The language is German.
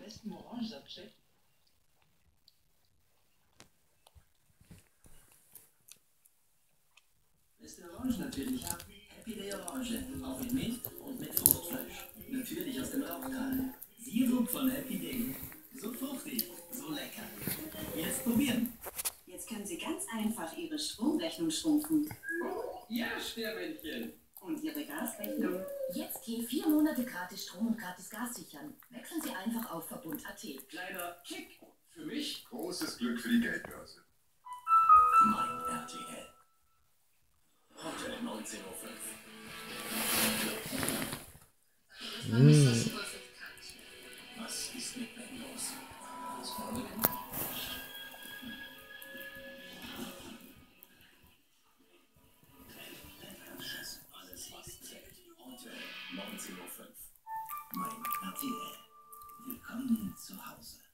besten Orangensaftcheck. Beste Orange natürlich. Happy Day Orange. Auch mit Milch und mit Fruchtfleisch. Natürlich aus dem Rauchtal. Sirup von Happy Day. So fruchtig, so lecker. Jetzt probieren. Jetzt können Sie ganz einfach Ihre Stromrechnung schrumpfen. Ja, Sternmännchen. Und Ihre Gasrechnung. Jetzt hier 4 Monate gratis Strom und gratis Gas sichern. Wechseln Sie einfach auf Verbund.at. Kleiner Kick für mich. Großes Glück für die Geldbörse. Mein RTL. Heute 19:05 Uhr. Was ist mit Ben los? Was vorne denn? Alles, was zählt. Heute 19:05 Uhr. Mein RTL. Willkommen zu Hause.